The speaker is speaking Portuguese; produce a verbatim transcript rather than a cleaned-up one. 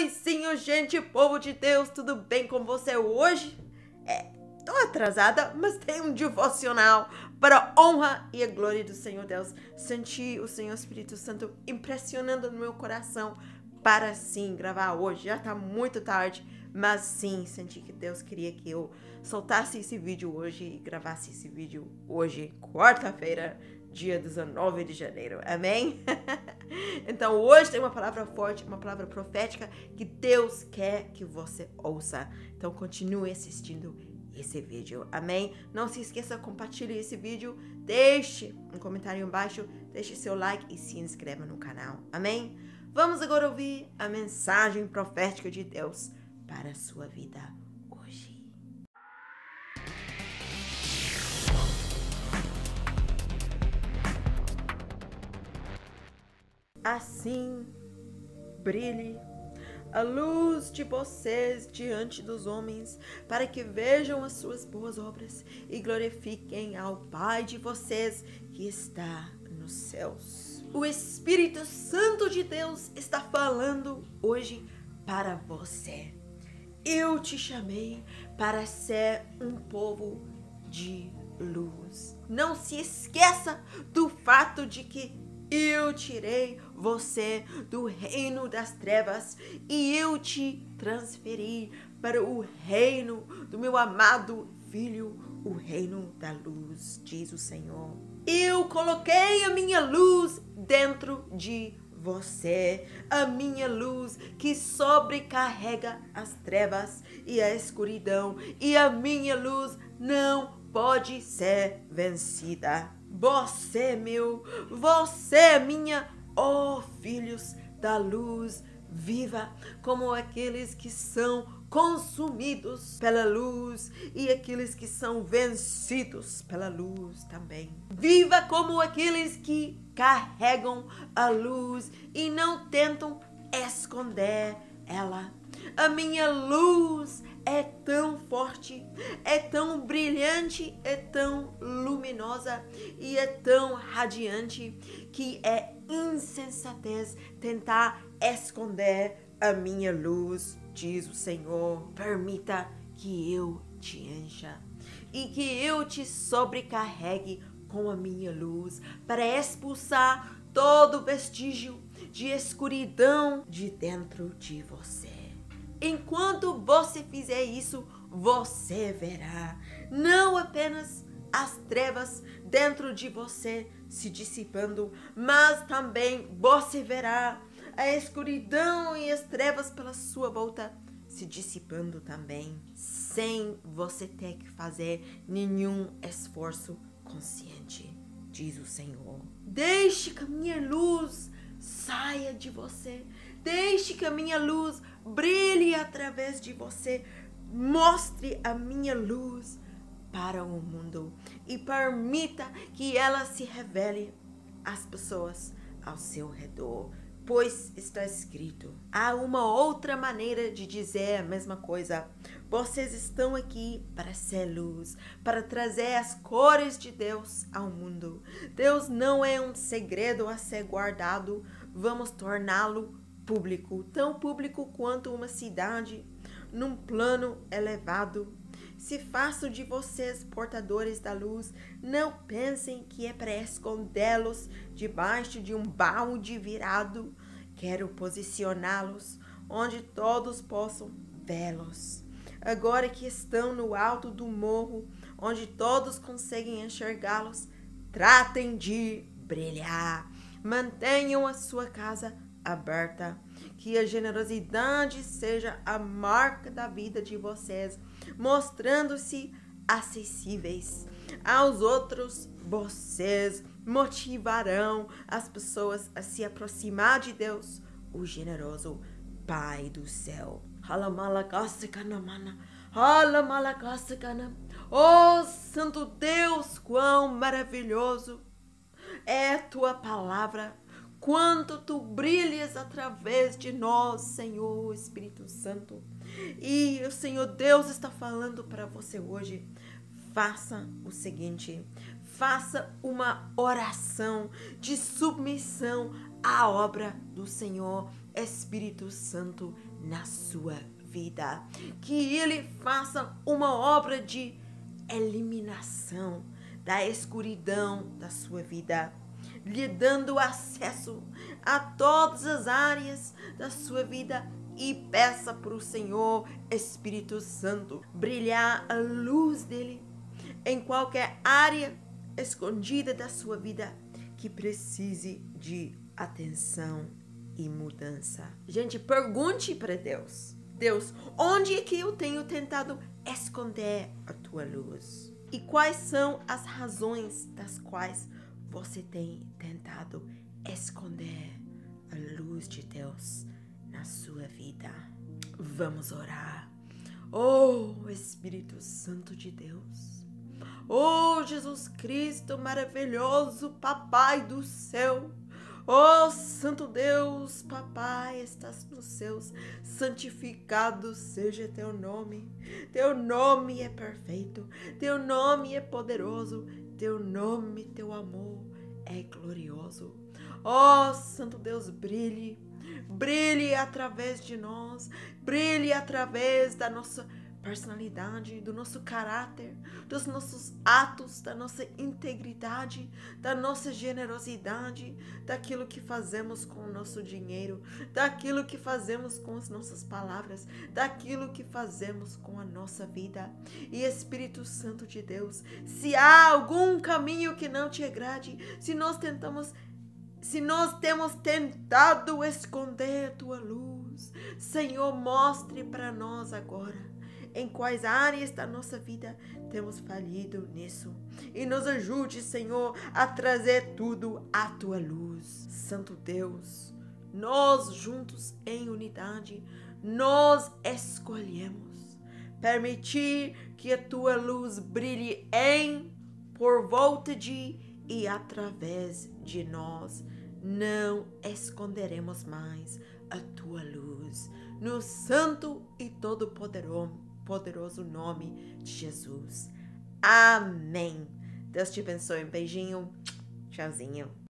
Paizinho, gente, povo de Deus, tudo bem com você hoje? É, tô atrasada, mas tem um devocional para a honra e a glória do Senhor Deus. Senti o Senhor Espírito Santo impressionando no meu coração para sim gravar hoje. Já tá muito tarde, mas sim, senti que Deus queria que eu soltasse esse vídeo hoje e gravasse esse vídeo hoje, quarta-feira, dia dezenove de janeiro. Amém? Então hoje tem uma palavra forte, uma palavra profética que Deus quer que você ouça. Então continue assistindo esse vídeo. Amém? Não se esqueça, compartilhe esse vídeo, deixe um comentário embaixo, deixe seu like e se inscreva no canal. Amém? Vamos agora ouvir a mensagem profética de Deus para a sua vida hoje. Assim brilhe a luz de vocês diante dos homens, para que vejam as suas boas obras e glorifiquem ao Pai de vocês que está nos céus. O Espírito Santo de Deus está falando hoje para você. Eu te chamei para ser um povo de luz. Não se esqueça do fato de que eu tirei você do reino das trevas e eu te transferi para o reino do meu amado Filho, o reino da luz, diz o Senhor. Eu coloquei a minha luz dentro de você, a minha luz que sobrecarrega as trevas e a escuridão, e a minha luz não pode ser vencida. Você, meu, você, minha, ó filhos da luz, viva como aqueles que são consumidos pela luz e aqueles que são vencidos pela luz também. Viva como aqueles que carregam a luz e não tentam esconder ela. A minha luz é tão forte, é tão brilhante, é tão luminosa e é tão radiante que é insensatez tentar esconder a minha luz, diz o Senhor. Permita que eu te encha e que eu te sobrecarregue com a minha luz para expulsar todo vestígio de escuridão de dentro de você. Enquanto você fizer isso, você verá não apenas as trevas dentro de você se dissipando, mas também você verá a escuridão e as trevas pela sua volta se dissipando também, sem você ter que fazer nenhum esforço consciente, diz o Senhor. Deixe que a minha luz saia de você. Deixe que a minha luz brilhe através de você. Mostre a minha luz para o mundo e permita que ela se revele às pessoas ao seu redor. Pois está escrito. Há uma outra maneira de dizer a mesma coisa. Vocês estão aqui para ser luz, para trazer as cores de Deus ao mundo. Deus não é um segredo a ser guardado. Vamos torná-lo público, tão público quanto uma cidade, num plano elevado. Se faço de vocês portadores da luz, não pensem que é para escondê-los debaixo de um balde virado. Quero posicioná-los onde todos possam vê-los. Agora que estão no alto do morro, onde todos conseguem enxergá-los, tratem de brilhar. Mantenham a sua casa aberta, que a generosidade seja a marca da vida de vocês, mostrando-se acessíveis aos outros. Vocês motivarão as pessoas a se aproximar de Deus, o generoso Pai do céu. Oh, Santo Deus, quão maravilhoso é tua palavra. Quanto tu brilhas através de nós, Senhor Espírito Santo. E o Senhor Deus está falando para você hoje. Faça o seguinte. Faça uma oração de submissão à obra do Senhor Espírito Santo na sua vida. Que Ele faça uma obra de eliminação da escuridão da sua vida, lhe dando acesso a todas as áreas da sua vida, e peça para o Senhor Espírito Santo brilhar a luz dele em qualquer área escondida da sua vida que precise de atenção e mudança. Gente, pergunte para Deus: Deus, onde é que eu tenho tentado esconder a tua luz? E quais são as razões das quais você tem tentado esconder a luz de Deus na sua vida? Vamos orar. Oh, Espírito Santo de Deus. Oh, Jesus Cristo maravilhoso, Papai do céu. Oh, Santo Deus, Papai, estás nos céus, santificado seja teu nome. Teu nome é perfeito, teu nome é poderoso, teu nome, teu amor é glorioso. Oh, Santo Deus, brilhe, brilhe através de nós, brilhe através da nossa personalidade, do nosso caráter, dos nossos atos, da nossa integridade, da nossa generosidade, daquilo que fazemos com o nosso dinheiro, daquilo que fazemos com as nossas palavras, daquilo que fazemos com a nossa vida. E Espírito Santo de Deus, se há algum caminho que não te agrade, se nós tentamos Se nós temos tentado esconder a tua luz, Senhor, mostre para nós agora em quais áreas da nossa vida temos falhido nisso. E nos ajude, Senhor, a trazer tudo à tua luz. Santo Deus, nós juntos em unidade, nós escolhemos permitir que a tua luz brilhe em, por volta de e através de nós. Não esconderemos mais a tua luz, no santo e todo poderoso poderoso nome de Jesus. Amém. Deus te abençoe. Um beijinho. Tchauzinho.